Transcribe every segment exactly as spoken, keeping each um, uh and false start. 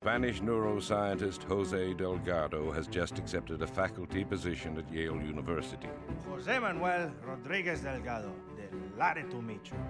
Spanish neuroscientist Jose Delgado has just accepted a faculty position at Yale University. Jose Manuel Rodriguez Delgado, delighted to meet you.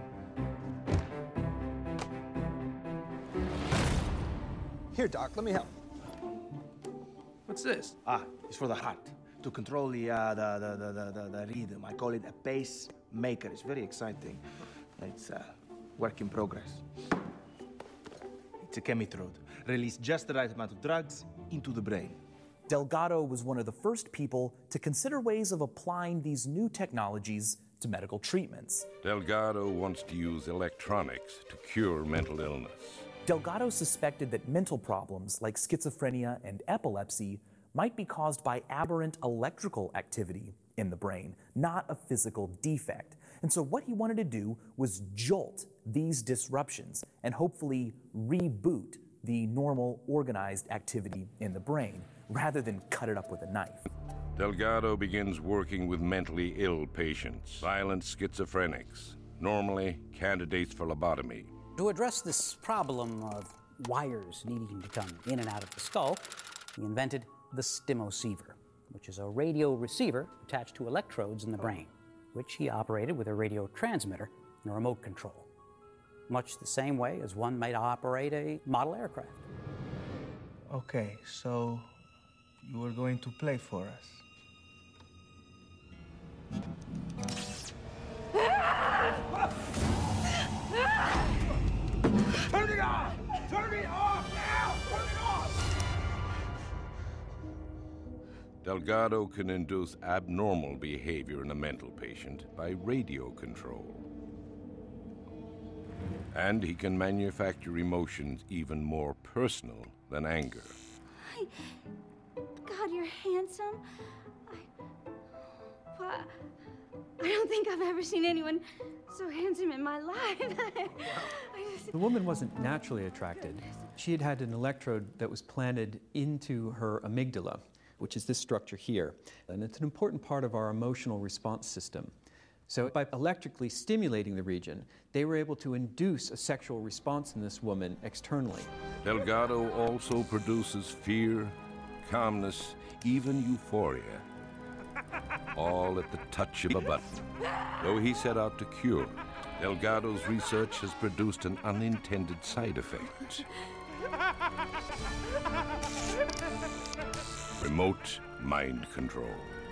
Here, Doc, let me help. What's this? Ah, it's for the heart, to control the, uh, the, the, the, the, the, the rhythm. I call it a pacemaker. It's very exciting. It's a work in progress. It's a chemitrode. Release just the right amount of drugs into the brain. Delgado was one of the first people to consider ways of applying these new technologies to medical treatments. Delgado wants to use electronics to cure mental illness. Delgado suspected that mental problems like schizophrenia and epilepsy might be caused by aberrant electrical activity in the brain, not a physical defect. And so what he wanted to do was jolt these disruptions and hopefully reboot the normal organized activity in the brain, rather than cut it up with a knife. Delgado begins working with mentally ill patients, violent schizophrenics, normally candidates for lobotomy. To address this problem of wires needing to come in and out of the skull, he invented the stimoceiver, which is a radio receiver attached to electrodes in the brain, which he operated with a radio transmitter and a remote control, much the same way as one might operate a model aircraft. Okay, so you were going to play for us. Turn it off! Turn it off now! Turn it off! Delgado can induce abnormal behavior in a mental patient by radio control. And he can manufacture emotions even more personal than anger. I, God, you're handsome. I, well, I don't think I've ever seen anyone so handsome in my life. I just... The woman wasn't naturally attracted. She had had an electrode that was planted into her amygdala, which is this structure here. And it's an important part of our emotional response system. So by electrically stimulating the region, they were able to induce a sexual response in this woman externally. Delgado also produces fear, calmness, even euphoria, all at the touch of a button. Though he set out to cure, Delgado's research has produced an unintended side effect. Remote mind control.